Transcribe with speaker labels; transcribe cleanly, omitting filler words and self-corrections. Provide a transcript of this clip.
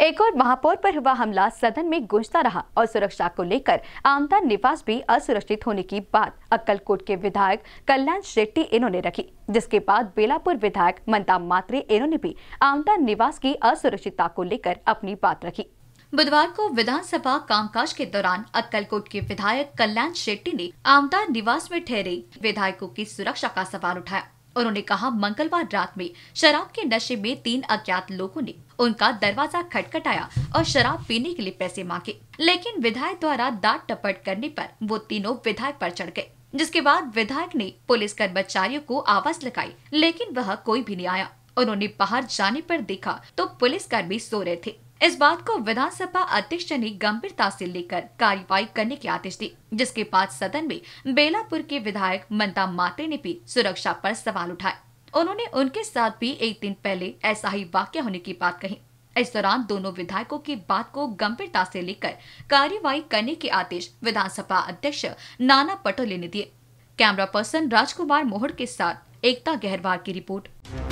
Speaker 1: एक और महापौर पर हुआ हमला सदन में गूंजता रहा और सुरक्षा को लेकर आमदार निवास भी असुरक्षित होने की बात अक्कलकोट के विधायक कल्याण शेट्टी इन्होंने रखी, जिसके बाद बेलापुर विधायक ममता मात्रे इन्होंने भी आमदार निवास की असुरक्षितता को लेकर अपनी बात रखी। बुधवार को विधानसभा कामकाज के दौरान अक्कलकोट के विधायक कल्याण शेट्टी ने आमदार निवास में ठहरे विधायकों की सुरक्षा का सवाल उठाया। उन्होंने कहा, मंगलवार रात में शराब के नशे में 3 अज्ञात लोगों ने उनका दरवाजा खटखटाया और शराब पीने के लिए पैसे मांगे, लेकिन विधायक द्वारा दांत टपट करने पर वो तीनों विधायक पर चढ़ गए, जिसके बाद विधायक ने पुलिस कर्मचारियों को आवाज लगाई, लेकिन वह कोई भी नहीं आया। उन्होंने बाहर जाने पर देखा तो पुलिसकर्मी सो रहे थे। इस बात को विधानसभा अध्यक्ष ने गंभीरता से लेकर कार्रवाई करने के आदेश दिए, जिसके बाद सदन में बेलापुर के विधायक ममता मात्रे ने भी सुरक्षा पर सवाल उठाए। उन्होंने उनके साथ भी एक दिन पहले ऐसा ही वाकया होने की बात कही। इस दौरान दोनों विधायकों की बात को गंभीरता से लेकर कार्रवाई करने के आदेश विधानसभा अध्यक्ष नाना पटोले ने दिए। कैमरा पर्सन राजकुमार मोहड़ के साथ एकता गहरवार की रिपोर्ट।